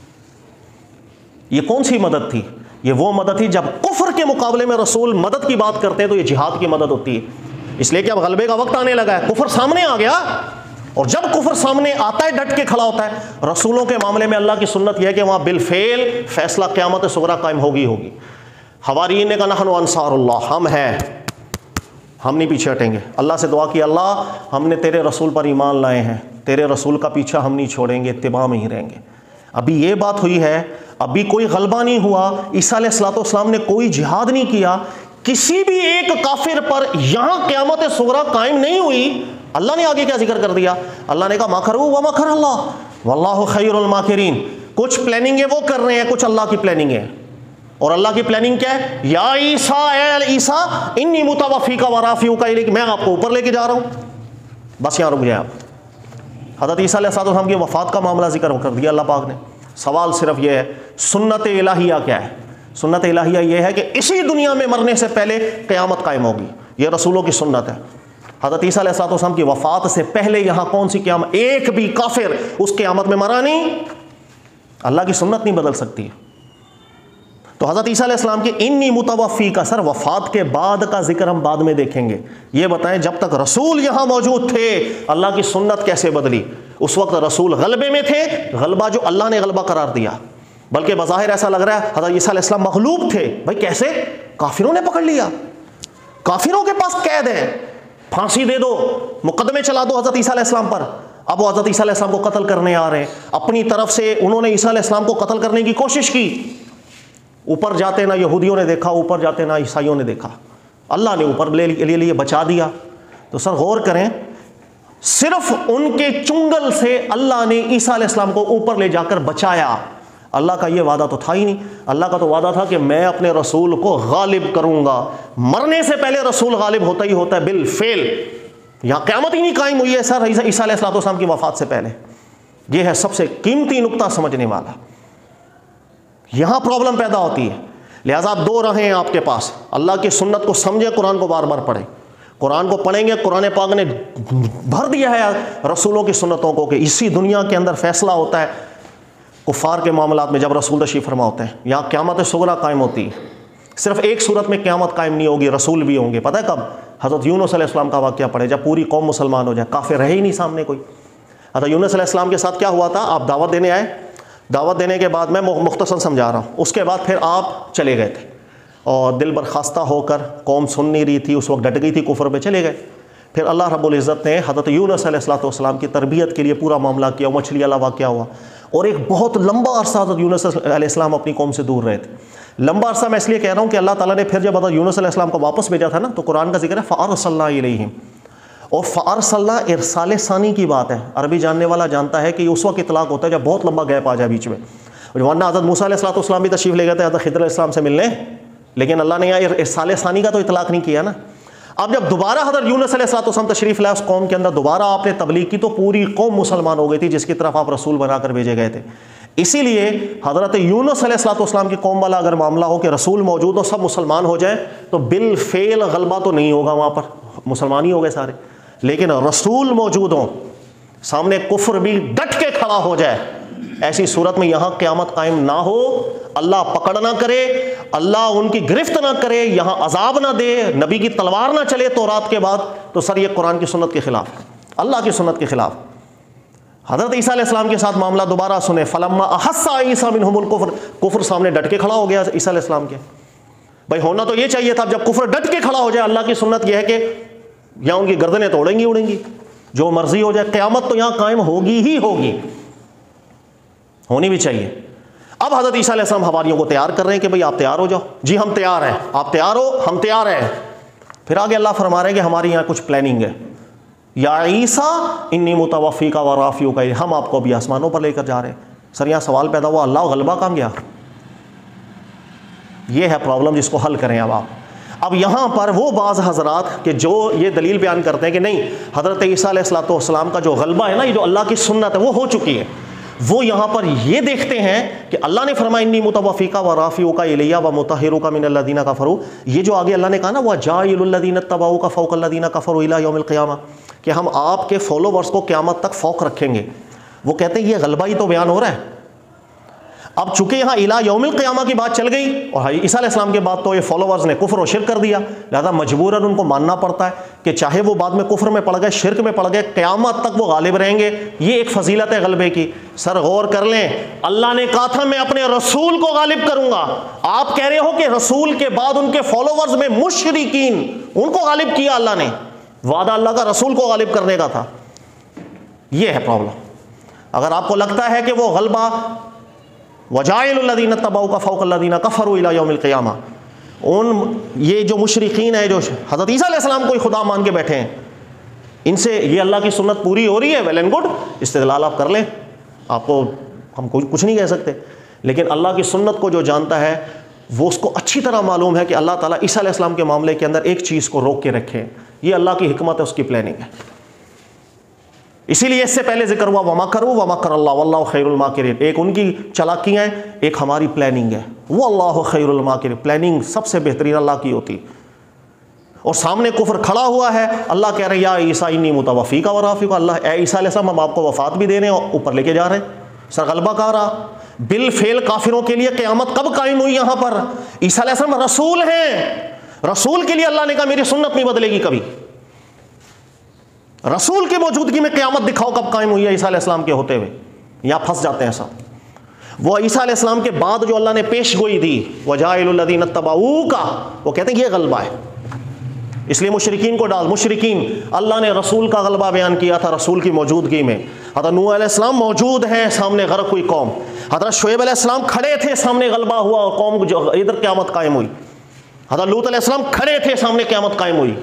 Speaker 1: ये कौन सी मदद थी? ये वो मदद थी जब कुफ्र के मुकाबले में रसूल मदद की बात करते हैं तो ये जिहाद की मदद होती है। इसलिए कि अब गलबे का वक्त आने लगा है, कुफ्र सामने आ गया, और जब कुफर सामने आता है डट के खड़ा होता है। रसूलों के मामले में अल्लाह की सुन्नत यह है कि वहाँ बिलफेल फैसला क़यामत सुगरा कायम होगी होगी। हवारियीन ने कहा नहनु अंसारुल्लाह, हम हैं, हम नहीं पीछे हटेंगे। अल्लाह से दुआ की, अल्लाह हमने तेरे रसूल पर ईमान लाए हैं, तेरे रसूल का पीछा हम नहीं छोड़ेंगे, इत्तिबा में ही रहेंगे। अभी ये बात हुई है, अभी कोई गलबा नहीं हुआ, ईसा अलैहिस्सलाम ने कोई जिहाद नहीं किया, किसी भी एक काफिर पर यहां क़यामत सुगरा कायम नहीं हुई। अल्लाह ने आगे क्या जिक्र कर दिया? अल्लाह ने कहा मकरू व मकर अल्लाह वल्लाहु खैरुल माकिरीन। कुछ प्लानिंग है वो कर रहे हैं, कुछ अल्लाह की प्लानिंग है। और अल्लाह की प्लानिंग क्या है? या ईसा ए ईसा इन्नी मुतवफ़्फ़ीका व राफ़िउका इलैक, मैं आपको ऊपर लेके जा रहा हूं। बस यहां रुक जाए आप। हज़रत ईसा अलैहिस्सलाम की वफ़ात का मामला जिक्र कर दिया अल्लाह पाक ने। सवाल सिर्फ यह है सुन्नत इलाहिया क्या है? सुन्नत इलाहिया यह है कि इसी दुनिया में मरने से पहले क़यामत कायम होगी। यह रसूलों की सुन्नत है। हज़रत ईसा अलैहिस्सलाम की वफ़ात से पहले यहाँ कौन सी क़यामत, एक भी काफिर उस क़यामत में मरा नहीं। अल्लाह की सुन्नत नहीं बदल सकती। तो हज़रत ईसा अलैहिस्सलाम की इन्नी मुतवफ़्फ़ी का सर वफ़ात के बाद का जिक्र हम बाद में देखेंगे। ये बताएं जब तक रसूल यहाँ मौजूद थे अल्लाह की सुन्नत कैसे बदली? उस वक्त रसूल गलबे में थे, गलबा जो अल्लाह ने गलबा करार दिया। बल्कि बज़ाहिर ऐसा लग रहा है हज़रत ईसा अलैहिस्सलाम मग़लूब थे। भाई कैसे? काफिरों ने पकड़ लिया, काफिरों के पास कैद है, फांसी दे दो, मुकदमे चला दो हज़रत ईसा अलैहिस्सलाम पर। अब वो हज़रत ईसा अलैहिस्सलाम को कत्ल करने आ रहे हैं। अपनी तरफ से उन्होंने ईसा अलैहिस्सलाम को कत्ल करने की कोशिश की। ऊपर जाते ना यहूदियों ने देखा, ऊपर जाते ना ईसाइयों ने देखा, अल्लाह ने ऊपर ले लिए लिए बचा दिया। तो सर गौर करें, सिर्फ उनके चुंगल से अल्लाह ने ईसा अलैहिस्सलाम को ऊपर ले जाकर बचाया। अल्लाह का ये वादा तो था ही नहीं। अल्लाह का तो वादा था कि मैं अपने रसूल को गालिब करूंगा। मरने से पहले रसूल गालिब होता ही होता है बिल फेल। यहाँ क़यामत ही नहीं कायम हुई है सर ईसा अलैहिस्सलाम की वफ़ात से पहले। यह है सबसे कीमती नुक्ता समझने वाला। यहाँ प्रॉब्लम पैदा होती है। लिहाजा आप दो राहें हैं आपके पास, अल्लाह की सुन्नत को समझें, कुरान को बार बार पढ़ें। कुरान को पढ़ेंगे, कुरान पाक ने भर दिया है रसूलों की सुन्नतों को कि इसी दुनिया के अंदर फैसला होता है कुफ़ार के मामलात में जब रसूल तशरीफ़ फरमा होते हैं। यहाँ क़यामत सुगरा कायम होती है। सिर्फ एक सूरत में क़यामत कायम नहीं होगी, रसूल भी होंगे। पता है कब? हज़रत यूनुस अलैहिस्सलाम का वाक़या पढ़े, जब पूरी कौम मुसलमान हो जाए, काफिर रहे ही नहीं सामने कोई। हज़रत यूनुस अलैहिस्सलाम के साथ क्या हुआ था? आप दावत देने आए, दावत देने के बाद मैं मुख्तसर समझा रहा हूँ, उसके बाद फिर आप चले गए थे और दिल बर्खास्ता होकर, कौम सुन नहीं रही थी, उस वक्त डट गई थी कुफर पे, चले गए। फिर अल्लाह रब्बुल इज़्ज़त ने हज़रत यूनुस अलैहिस्सलाम की तरबियत के लिए पूरा मामला किया, मछली वाला वाक़या हुआ। और एक बहुत लंबा अरसा हज़रत यूनुस अलैहिस्सलाम अपनी कौम से दूर रहे थे। लंबा अरसा मैं इसलिए कह रहा हूँ कि अल्लाह ताला ने फिर जब हज़रत यूनुस अलैहिस्सलाम को वापस भेजा था ना, तो कुरान का जिक्र है फ़अरसलना इलैहिम। और फ़अरसलना इरसाल सानी की बात है। अरबी जानने वाला जानता है कि उस वक्त इतलाक़ होता है जब बहुत लंबा गैप आ जाए बीच में। वरना हज़रत मूसा अलैहिस्सलाम भी तशरीफ़ ले गए थे हज़रत खिदर अलैहिस्सलाम से मिलने, लेकिन अल्लाह ने यहाँ इरसाल सानी का तो इतलाक़ नहीं किया ना। अब जब दोबारा हज़रत यूनुस अलैहिस्सलाम तशरीफ़ लाए उस कौम के अंदर, दोबारा आपने तबलीग की तो पूरी कौम मुसलमान हो गई थी जिसकी तरफ आप रसूल बनाकर भेजे गए थे। इसीलिए हज़रत यूनुस अलैहिस्सलाम की कौम वाला अगर मामला हो कि रसूल मौजूद हो, सब मुसलमान हो जाए, तो बिल फेल गलबा तो नहीं होगा, वहाँ पर मुसलमान ही हो गए सारे। लेकिन रसूल मौजूद हों, सामने कुफ्र भी डट के खड़ा हो जाए, ऐसी सूरत में यहाँ क़यामत कायम ना हो, अल्लाह पकड़ ना करे, अल्लाह उनकी गिरफ्त ना करे, यहाँ अजाब ना दे, नबी की तलवार ना चले तौरात के बाद, तो सर ये कुरान की सुन्नत के ख़िलाफ़ है, अल्लाह की सुन्नत के ख़िलाफ़। हज़रत ईसा अलैहिस्सलाम के साथ मामला दोबारा सुने, फलम्मा अहस्सा ईसा मिनहुमुल कुफ्र, कुफ्र सामने डट के खड़ा हो गया ईसा अलैहिस्सलाम के। भाई होना तो ये चाहिए था, जब कुफ्र डट के खड़ा हो जाए, अल्लाह की सुन्नत यह है कि यहाँ उनकी गर्दनें तो उड़ेंगी उड़ेंगी, जो मर्जी हो जाए, क़यामत तो यहाँ कायम होगी ही होगी, होनी भी चाहिए। अब हज़रत ईसा अलैहिस्सलाम हवारियों को तैयार कर रहे हैं कि भाई आप तैयार हो जाओ। जी हम तैयार हैं, आप तैयार हो, हम तैयार हैं। फिर आगे अल्लाह फरमा रहे हैं कि हमारी यहाँ कुछ प्लानिंग है। या ईसा इन्नी मुतवफ़्फ़ीका व राफ़िउका, हम आपको अभी आसमानों पर लेकर जा रहे हैं। सर यहाँ सवाल पैदा हुआ, अल्लाह गलबा कहाँ गया? ये है प्रॉब्लम जिसको हल करें अब आप। अब यहाँ पर वो बाज़ हज़रात के जो ये दलील बयान करते हैं कि नहीं, हज़रत ईसा अलैहिस्सलाम का जो गलबा है ना, ये जो अल्लाह की सुन्नत है वो हो चुकी है, वो यहाँ पर ये देखते हैं कि अल्लाह ने फरमाया इन्नी मुतवफ़्फ़ीका व राफ़िउका इलैया व मुतहिरुका मिनल्लज़ीना कफ़रू। ये जो आगे अल्लाह ने कहा ना, वह जाइलुल्लज़ीना तबऊका फ़ौक़ल्लज़ीना कफ़रू इला यौमिल क़ियामा, कि हम आपके फॉलोवर्स को क़यामत तक फ़ौक़ रखेंगे। वो कहते हैं ये गलबा ही तो बयान हो रहा है। अब चूंकि यहाँ इला यौमिल क़ियामा की बात चल गई और ईसा अलैहिस्सलाम के बाद तो ये फॉलोवर्स ने कुफ्र और शिरक कर दिया, लिहाजा मजबूरन उनको मानना पड़ता है कि चाहे वो बाद में कुफ्र में पड़ गए, शिरक में पड़ गए, क़यामत तक वो गालिब रहेंगे। ये एक फजीलत है गलबे की। सर गौर कर लें, अल्लाह ने कहा था मैं अपने रसूल को गालिब करूंगा, आप कह रहे हो कि रसूल के बाद उनके फॉलोवर्स में मुशरिकीन, उनको गालिब किया अल्लाह ने। वादा अल्लाह का रसूल को गालिब करने का था। यह है प्रॉब्लम। अगर आपको लगता है कि वो गलबा वजाइलुल्लज़ीना तबऊ का फ़ौक़ल्लज़ीना कफ़रू इला यौमिल क़ियामा, उन ये जो मुशरिकीन है जो हज़रत ईसा अलैहिस्सलाम को ही खुदा मान के बैठे हैं, इनसे ये अल्लाह की सुन्नत पूरी हो रही है, वेल एंड गुड, इस्तिदलाल आप कर लें, आपको हम कोई कुछ नहीं कह सकते। लेकिन अल्लाह की सुन्नत को जो जानता है वो उसको अच्छी तरह मालूम है कि अल्लाह ताला ईसा अलैहिस्सलाम के मामले के अंदर एक चीज़ को रोक के रखे, ये अल्लाह की हिकमत है, उसकी प्लानिंग है। इसीलिए इससे पहले जिक्र हुआ वमा करो वमा कर अल्लाह वल्लाहु खैरुल माकिरीन। एक उनकी चालाकियाँ हैं, एक हमारी प्लानिंग है। वल्लाहु खैरुल माकिरीन, प्लानिंग सबसे बेहतरीन अल्लाह की होती। और सामने कुफ्र खड़ा हुआ है, अल्लाह कह रहे हैं या ईसा इन्नी मुतवफ़्फ़ीका व राफ़िका, अल्लाह ए ईसा अलैहिस्सलाम हम आपको वफ़ात भी दे रहे हैं और ऊपर लेके जा रहे हैं। सर गलबा कहाँ रहा? बिल फेल काफिरों के लिए क़यामत कब कायम हुई? यहाँ पर ईसा अलैहिस्सलाम रसूल हैं, रसूल के लिए अल्लाह ने कहा मेरी सुन्नत नहीं बदलेगी कभी। रसूल की मौजूदगी में क़यामत दिखाओ कब कायम हुई है ईसा अलैहिस्सलाम के होते हुए। यहाँ फंस जाते हैं सब। वो ईसा अलैहिस्सलाम के बाद जो अल्लाह ने पेश गोई दी वजाइलुल्लज़ीना तबऊ का, वो कहते हैं ये गलबा है, इसलिए मुशरिकीन को डाल। मुशरिकीन, अल्लाह ने रसूल का गलबा बयान किया था रसूल की मौजूदगी में। हज़रत नूह अलैहिस्सलाम मौजूद हैं, सामने गर्क हुई कौम। हज़रत शुएब अलैहिस्सलाम खड़े थे, सामने गलबा हुआ और कौम जो इधर क़यामत कायम हुई। हज़रत लूत अलैहिस्सलाम खड़े थे, सामने क़यामत कायम हुई।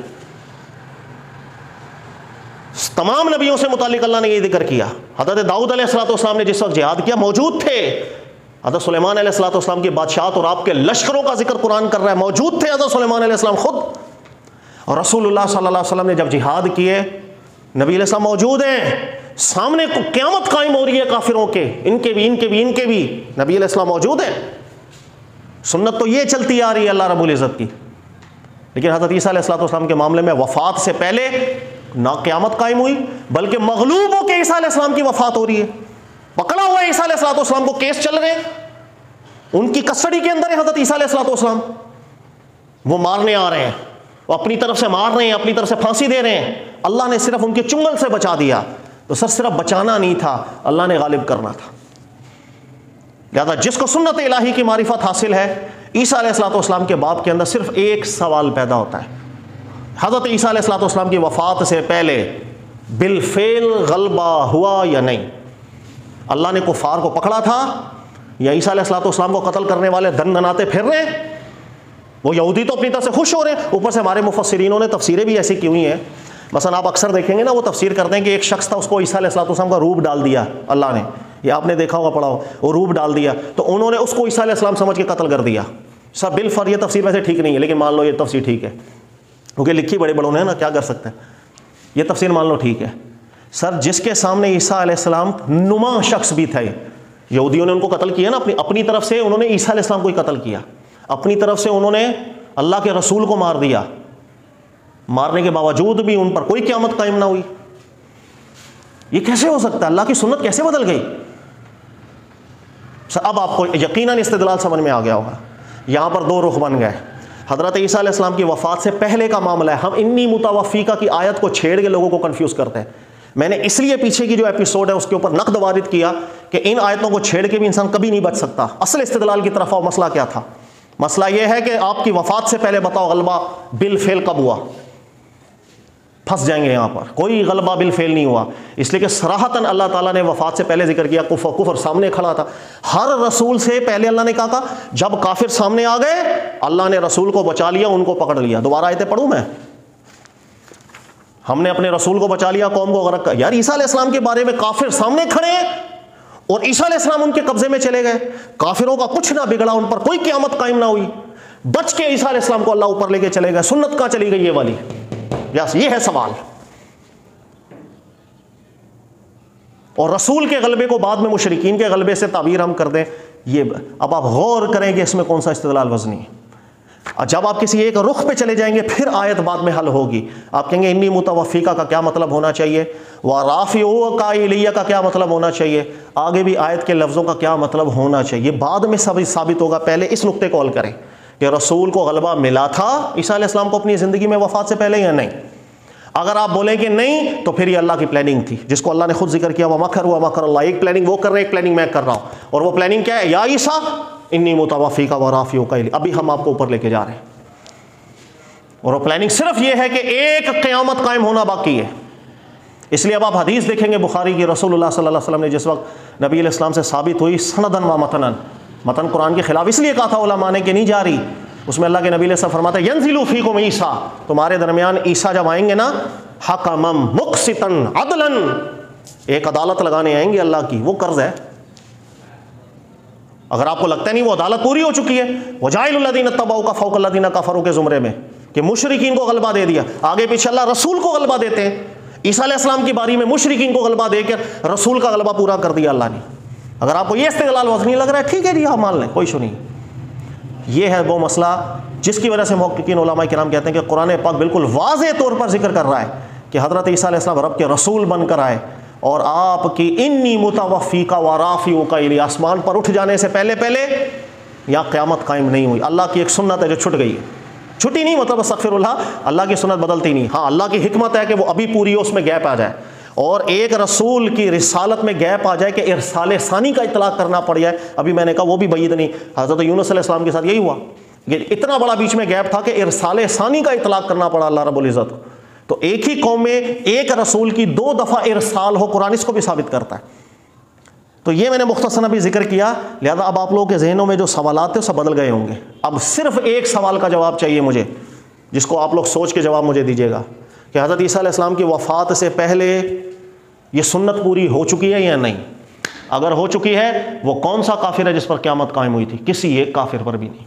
Speaker 1: तमाम नबियों से मुतालिक अल्लाह ने ये जिक्र किया। हज़रत दाऊद अलैहिस्सलाम ने जिस वक्त जिहाद किया मौजूद थे। हज़रत सुलेमान अलैहिस्सलाम की बादशाहत और आपके लश्करों का जिक्र कुरान कर रहा है, मौजूद थे हज़रत सुलेमान अलैहिस्सलाम खुद। और रसूलुल्लाह सल्लल्लाहु अलैहि वसल्लम ने जब जिहाद किए, नबी अलैहिस्सलाम मौजूद हैं, सामने क़यामत कायम हो रही है काफिरों के, इनके भी इनके भी इनके भी, नबी अलैहिस्सलाम मौजूद है। सुन्नत तो ये चलती आ रही है अल्लाह रब्बुल इज़्ज़त की। लेकिन हज़रत ईसा अलैहिस्सलाम के मामले में वफ़ात से पहले ना क़यामत कायम हुई, बल्कि मग़लूब होकर ईसा अलैहिस्सलाम की वफ़ात हो रही है। पकड़ा हुआ है ईसा अलैहिस्सलाम को, केस चल रहे हैं, उनकी कस्टडी के अंदर है हज़रत ईसा अलैहिस्सलाम। वो मारने आ रहे हैं, वो अपनी तरफ से मार रहे हैं, अपनी तरफ से फांसी दे रहे हैं। अल्लाह ने सिर्फ उनके चुंगल से बचा दिया। तो सर सिर्फ बचाना नहीं था, अल्लाह ने गालिब करना था। लिहाजा जिसको सुन्नत इलाही की मारिफत हासिल है, ईसा अलैहिस्सलाम के बाब के अंदर सिर्फ एक सवाल पैदा होता है, हज़रत ईसा अलैहिस्सलाम की वफ़ात से पहले बिलफेल गलबा हुआ या नहीं? अल्लाह ने कुफ़ार को पकड़ा था या ईसा अलैहिस्सलाम को कत्ल करने वाले दन दनाते फिर रहे हैं? वो यहूदी तो अपनी तरफ से खुश हो रहे हैं, ऊपर से हमारे मुफस्सिरीनों ने तफसीरें भी ऐसी की हुई हैं। मसलन आप अक्सर देखेंगे ना, वो तफसीर करते हैं कि एक शख्स था, उसको ईसा अलैहिस्सलाम का रूप डाल दिया अल्लाह ने, या आपने देखा होगा पढ़ा हो, वो रूप डाल दिया तो उन्होंने उसको ईसा अलैहिस्सलाम समझ के कत्ल कर दिया। सब बिल फर ये तफसीर वैसे ठीक नहीं है, लेकिन मान लो ये तफसीर ठीक है क्योंकि लिखी बड़े बड़ों ने ना, क्या कर सकते हैं, ये तफसीर मान लो ठीक है। सर जिसके सामने ईसा अलैहिस्सलाम नुमा शख्स भी थे, यहूदियों ने उनको कत्ल किया ना, अपनी अपनी तरफ से उन्होंने ईसा अलैहिस्सलाम को ही कत्ल किया, अपनी तरफ से उन्होंने अल्लाह के रसूल को मार दिया। मारने के बावजूद भी उन पर कोई क़यामत कायम ना हुई। ये कैसे हो सकता है? अल्लाह की सुन्नत कैसे बदल गई? सर अब आपको यकीनन इस्तिदलाल समझ में आ गया होगा। यहाँ पर दो रुख बन गए। हज़रत ईसा अलैहिस्सलाम की वफ़ात से पहले का मामला है। हम इन्नी मुतवफ़्फ़ीका की आयत को छेड़ के लोगों को कंफ्यूज करते हैं। मैंने इसलिए पीछे की जो एपिसोड है उसके ऊपर नक़द वारिद किया कि इन आयतों को छेड़ के भी इंसान कभी नहीं बच सकता। असल इस्तिदलाल की तरफ आओ। मसला क्या था? मसला यह है कि आपकी वफ़ात से पहले बताओ गलबा बिल फेल कब हुआ? फंस जाएंगे यहाँ पर। कोई गलबा बिल फेल नहीं हुआ, इसलिए कि सराहतन अल्लाह ताला ने वफ़ात से पहले जिक्र किया। कुफर कुफर सामने खड़ा था। हर रसूल से पहले अल्लाह ने कहा था जब काफिर सामने आ गए अल्लाह ने रसूल को बचा लिया, उनको पकड़ लिया। दोबारा आयतें पढ़ूँ मैं? हमने अपने रसूल को बचा लिया, कौम को गरक कर। यार ईसा अलैहिस्सलाम के बारे में काफिर सामने खड़े और ईसा अलैहिस्सलाम उनके कब्जे में चले गए। काफिरों का कुछ ना बिगड़ा, उन पर कोई क़यामत कायम ना हुई, बच के ईसा अलैहिस्सलाम को अल्लाह ऊपर लेके चले गए। सुन्नत कहाँ चली गई ये वाली? यस, ये है सवाल। और रसूल के गलबे को बाद में मुशरिकीन के गलबे से ताबीर हम कर दें, ये अब आप गौर करें कि इसमें कौन सा इस्तिदलाल वज़नी है। और जब आप किसी एक रुख पे चले जाएंगे फिर आयत बाद में हल होगी। आप कहेंगे इन्नी मुतवफ़िका का क्या मतलब होना चाहिए, व राफ़िउ काइलिया का क्या मतलब होना चाहिए, आगे भी आयत के लफ्ज़ों का क्या मतलब होना चाहिए, बाद में सब साबित होगा। पहले इस नुक्ते को हल करें कि रसूल को गलबा मिला था ईसा अलैहिस्सलाम को अपनी ज़िंदगी में वफ़ात से पहले या नहीं। अगर आप बोलें कि नहीं तो फिर ये अल्लाह की प्लानिंग थी, जिसको अल्लाह ने खुद जिक्र किया, व मकर व मकर अल्लाह। एक प्लानिंग वो कर रहे हैं, एक प्लानिंग मैं कर रहा हूँ। और वो प्लानिंग क्या है, या ईसा इन्नी मुतवफ़िका व राफ़िउ काइलिया, अभी हम आपको ऊपर लेके जा रहे हैं। और वो प्लानिंग सिर्फ ये है कि एक क़यामत कायम होना बाकी है। इसलिए अब आप हदीस देखेंगे बुखारी की, रसूलुल्लाह सल्लल्लाहु अलैहि वसल्लम ने जिस वक्त नबी अलैहि सलाम से साबित हुई सनदन व मतनन, मतन कुरान के खिलाफ इसलिए कहा था उलमा ने कि नहीं जा रही, उसमें अल्लाह के नबी अलैहि सलाम फरमाते यंज़िलु फ़ीकुम ईसा, तुम्हारे दरमियान ईसा जब आएंगे ना, हकमम मुक़सितन अदलन, एक अदालत लगाने आएंगे अल्लाह की। वो कर्ज है, अगर आपको लगता नहीं वो अदालत पूरी हो चुकी है, वजाइलुल लज़ीना तबऊ का फ़ौक़ल लज़ीना कफ़रू के ज़ुमरे में, कि मुशरिकीन को गलबा दे दिया। आगे पीछे अल्लाह रसूल को गलबा देते हैं। ईसा अलैहिस्सलाम की बारी में मुशरिकीन को गलबा देकर रसूल का गलबा पूरा कर दिया अल्लाह ने। अगर आपको ये इस्तिदलाल वज़नी लग रहा है, ठीक है जी, आप मान लें, कोई इशू नहीं। ये है वो मसला जिसकी वजह से मुहक्किकीन उलमा किराम कहते हैं कि कुरान पाक बिल्कुल वाज़ेह तौर पर जिक्र कर रहा है कि हज़रत ईसा अलैहिस्सलाम रब के रसूल बनकर आए और आपकी इन्नी मुतवफ़िका व राफ़िउ काइलिया, आसमान पर उठ जाने से पहले पहले यहाँ क़यामत कायम नहीं हुई। अल्लाह की एक सुन्नत है जो छुट गई है, छुट्टी नहीं मतलब अस्तग़फ़िरुल्लाह, अल्लाह की सुन्नत बदलती नहीं। हाँ, अल्लाह की हिकमत है कि वो अभी पूरी हो, उसमें गैप आ जाए, और एक रसूल की रिसालत में गैप आ जाए कि इरसाल सानी का इतलाक़ करना पड़ जाए। अभी मैंने कहा वो भी बईद नहीं, हज़रत यूनुस अलैहिस्सलाम के साथ यही हुआ, ये इतना बड़ा बीच में गैप था कि इरसाल सानी का इतलाक़ करना पड़ा अल्लाह रब्बुल इज़्ज़त। तो एक ही कौम में एक रसूल की दो दफ़ा इरसाल हो, कुरान इसको भी साबित करता है। तो ये मैंने मुख्तसरन अभी जिक्र किया, लिहाजा अब आप लोगों के जहनों में जो सवालात थे सब बदल गए होंगे। अब सिर्फ एक सवाल का जवाब चाहिए मुझे, जिसको आप लोग सोच के जवाब मुझे दीजिएगा कि हज़रत ईसा अलैहिस्सलाम की वफ़ात से पहले ये सुन्नत पूरी हो चुकी है या नहीं। अगर हो चुकी है, वो कौन सा काफिर है जिस पर क़यामत कायम हुई थी? किसी एक काफिर पर भी नहीं।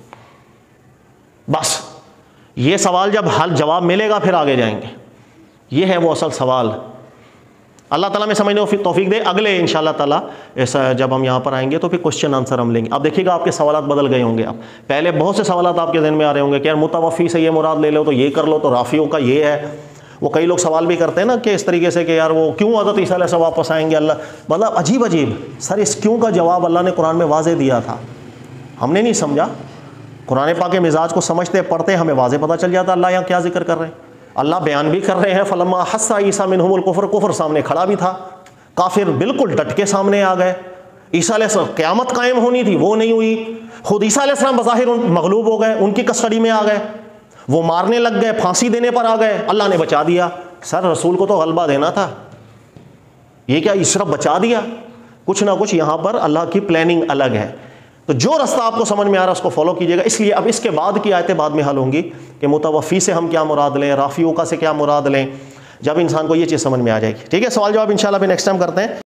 Speaker 1: बस ये सवाल जब हल जवाब मिलेगा फिर आगे जाएंगे। ये है वो असल सवाल। अल्लाह ताला में समझने को तौफीक दे। अगले इंशाअल्लाह ताला ऐसा जब हम यहाँ पर आएंगे तो फिर क्वेश्चन आंसर हम लेंगे। अब देखिएगा आपके सवालात बदल गए होंगे। अब पहले बहुत से सवालात आपके जहन में आ रहे होंगे कि यार मुतवफ़ी से ये मुराद ले लो, तो ये कर लो, तो राफ़ियों का ये है। वो कई लोग सवाल भी करते हैं ना कि इस तरीके से कि यार वो क्यों हज़रत ईसा अलैहि सलाम वापस आएंगे, अल्लाह मतलब अजीब अजीब। सर इस क्यों का जवाब अल्लाह ने कुरान में वाज़े दिया था, हमने नहीं समझा। कुरान पाक के मिजाज को समझते पढ़ते हमें वाज़े पता चल जाता अल्लाह यहाँ क्या जिक्र कर रहे हैं। अल्लाह बयान भी कर रहे हैं फलम्मा हस्सा ईसा मिनहुमुल कुफ्र, कुफ्र सामने खड़ा भी था, काफिर बिल्कुल डट के सामने आ गए। ईसा अलैहिस्सलाम क़यामत कायम होनी थी वो नहीं हुई, खुद ईसा अलैहिस्सलाम बज़ाहिर मगलूब हो गए, उनकी कस्टडी में आ गए, वो मारने लग गए, फांसी देने पर आ गए, अल्लाह ने बचा दिया। सर रसूल को तो गलबा देना था, ये क्या सिर्फ बचा दिया? कुछ ना कुछ यहाँ पर अल्लाह की प्लानिंग अलग है। तो जो रास्ता आपको समझ में आ रहा है उसको फॉलो कीजिएगा। इसलिए अब इसके बाद की आयतें बाद में हल होंगी कि मुतवफ़ी से हम क्या मुराद लें, राफ़ियों का से क्या मुराद लें, जब इंसान को ये चीज़ समझ में आ जाएगी। ठीक है, सवाल जवाब इंशाल्लाह भी नेक्स्ट टाइम करते हैं।